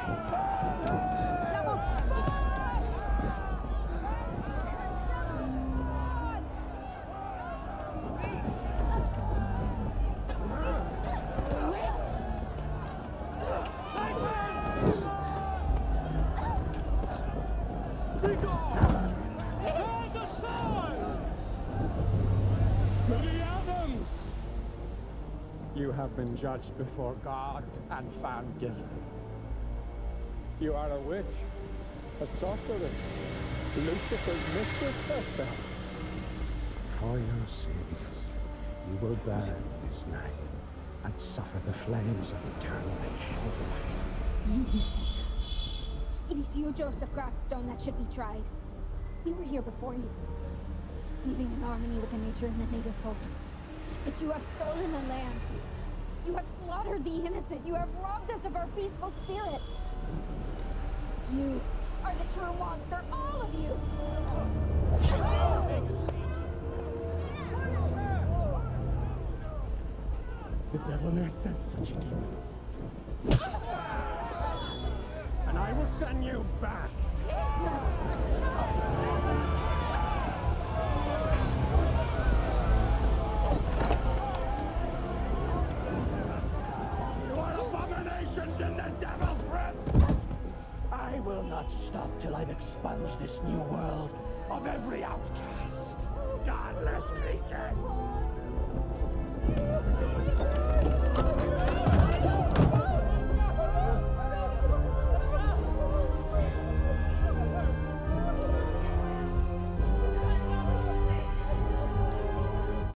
You have been judged before God and found guilty. You are a witch, a sorceress, Lucifer's mistress herself. For your sins, you will burn this night and suffer the flames of eternal hellfire. I'm innocent. It is you, Joseph Crackstone, that should be tried. We were here before you, living in harmony with the nature and the native folk. But you have stolen the land. You have slaughtered the innocent. You have robbed us of our peaceful spirit. You are the true monster, all of you! The devil never sent such a demon. And I will send you back. You are abominations in the devil's grip! I will not stop till I've expunged this new world of every outcast, godless creatures.